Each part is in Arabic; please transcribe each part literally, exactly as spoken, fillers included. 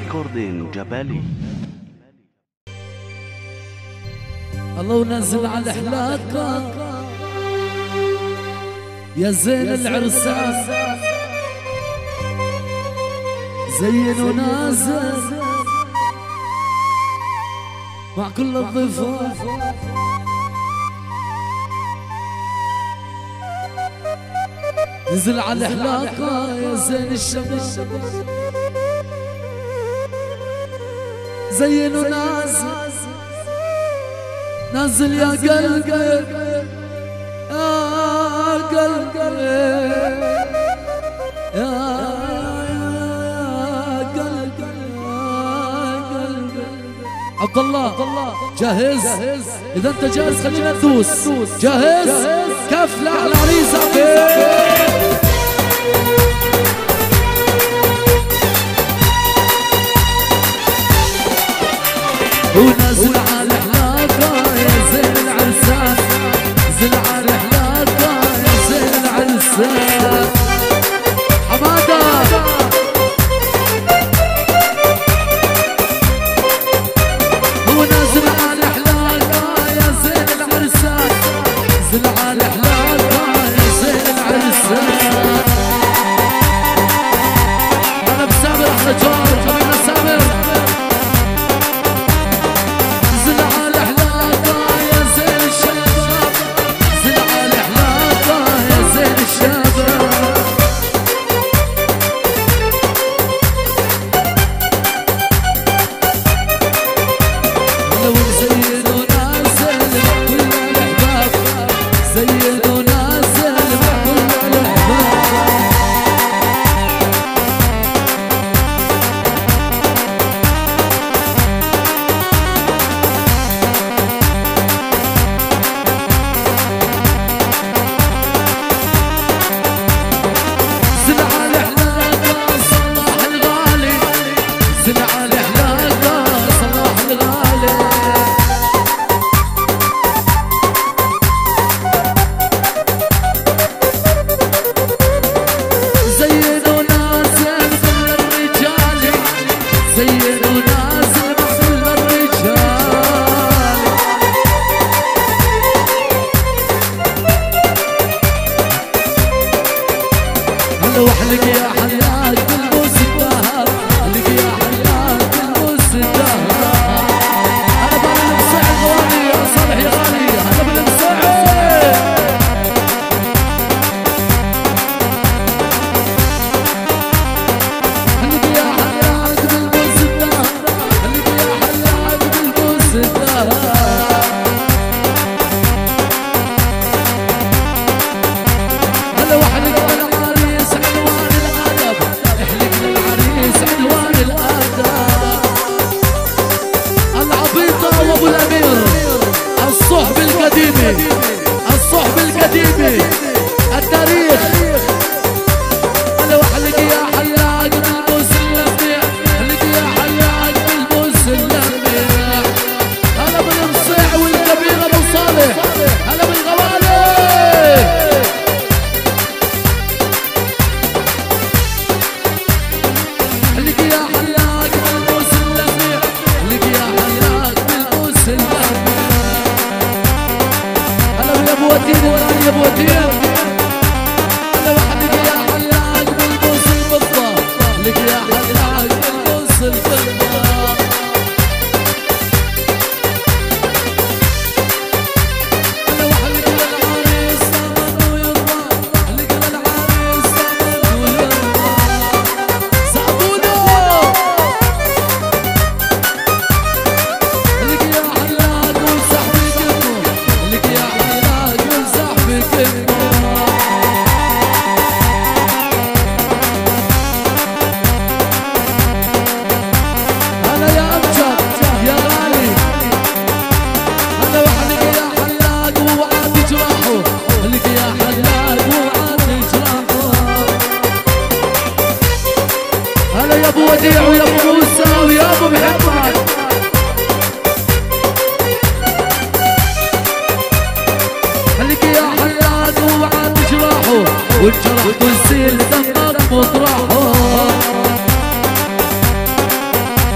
ريكوردين جبلي. الله ونزل على حلاقة يا زين العرسان، زين ونازل مع كل الضيوف. نزل على حلاقة يا زين الشباب، زين ونازل نازل يا قلبي يا قلبي يا قلبي يا قلبي. عبد الله جاهز؟ اذا انت جاهز خلينا ندوس. جاهز؟ كف لاحلى عريسه. ونازل على حلاقة يا زين العرسان، نزل على حلاقة يا زين العرسان. حمادة هو نازل على حلاقة يا زين العرسان، نزل على حلاقة يا زين العرسان. أنا بسامر أحلى جار جميلة سامر. وحلق يا حلاق بالبوس الذهب، حلق يا حلاق بالبوس الذهب. انا بالمساعد غالي يا صالح يا غالي، انا بالمساعد. حلق يا حلاق بالبوس الذهب، حلق يا حلاق بالبوس الذهب. هلا وحلق ابو الامير الصحب القديمي، الصحب القديمي التاريخ. هلا وحلق يا حلاق بالبوس اللميع، حلق يا حلاق بالبوس اللميع. هلا بالمصيع والكبير ابو صالح، هلا بالغوالي. حلق يا حلاق بالبوس اللميع، حلق يا حلاق هلا يا ابو ودين يا ابو ودين. هلا وحلق يا حلاق بالبوس الفضة، حلق يا حلاق بالبوس الفضة. هلا وحلق للعريس ثمن ويرضى، حلق للعريس ثمن ويرضى. سعدونا حلق يا حلاق وصاحبي كبه، حلق يا حلاق وصاحبي كبه. هلا يا امجد يا غالي. هلا وحلق يا حلاق ووعد جراحه، حلق يا حلاق ووعد جراحه. هلا يا ابو وديع ويا ابو موسى ويا ابو محمد. حلق يا حلاق ووعد جراحه، والجرح تسيل دمك مطرحه.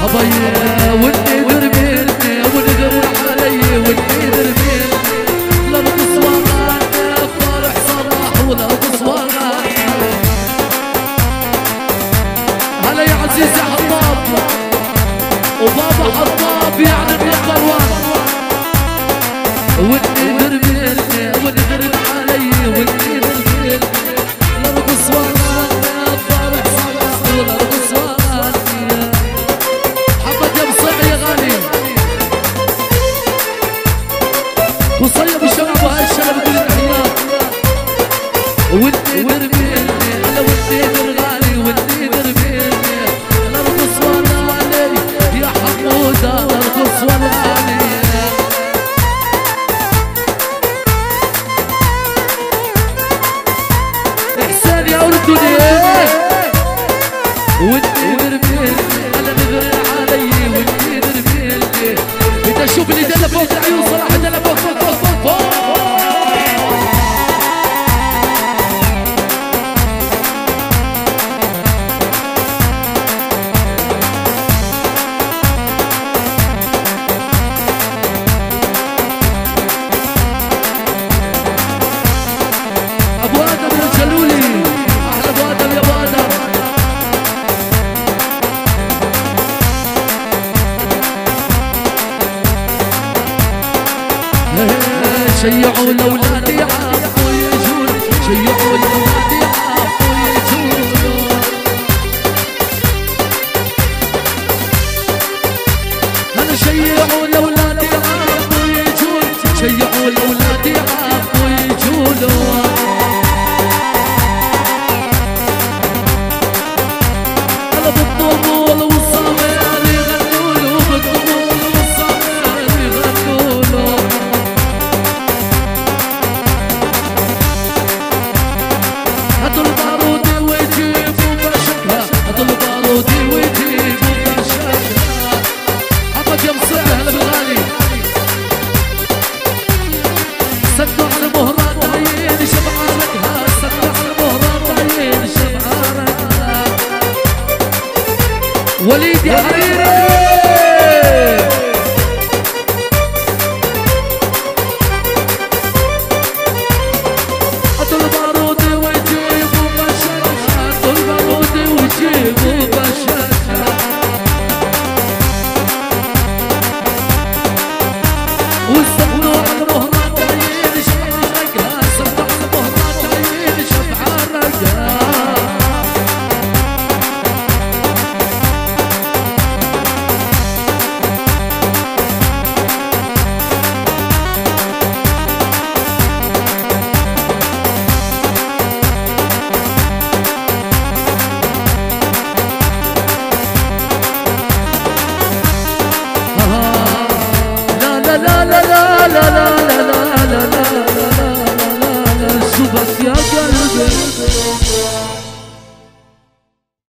ابي ودي دربيني ونقر علي ودي دربيني لا بقصوان فرح صراح ولا بقصوان. هلا يا عزيزي حطاب وبابا حطاب يعني نمبر وان. ودي دربيني ونقر علي ودي دربيني لا بقصوان فرح صراح ولا بقصوان. وصيب الشباب وهاي الشباب كل التحيات. ودي دربيني انا ودي درغالي ودي دربيني انا ارقص والغالي يا حمود انا ارقص والغالي. احسان يا اردني ودي دربيني انا نغري علي ودي دربيني. بدي اشوف اللي دلة فوق العيون صراحة دلة فوق فوق فوق فوق فوق. ابو ادم يا جلولي احلى ابو ادم يا ابو ادم. شيعوا الاولاد عافوا يجون شيعوا الاولاد عافوا يجون. انا شيعوا الاولاد عافوا يجون شيعوا الاولاد عافوا يجون. انا بالطبول والصمير يغنوا بالطبول والصمير يغنوا. هاتوا البارودي ويجيبوا بشكها هاتوا البارودي ويجيبوا بشكها. حمد يا مصيع هلا بالغالي. سدوا على مهرات عين شبعانتها سدوا على مهرات عين شبعانتها. وليد يا حريري هاتوا البارودي ويجيبوا بشكها هاتوا البارودي ويجيبوا بشكها. وسدوا على مهرات عين شبعانتها سدوا على مهرات عين شبعانتها. لا لا لا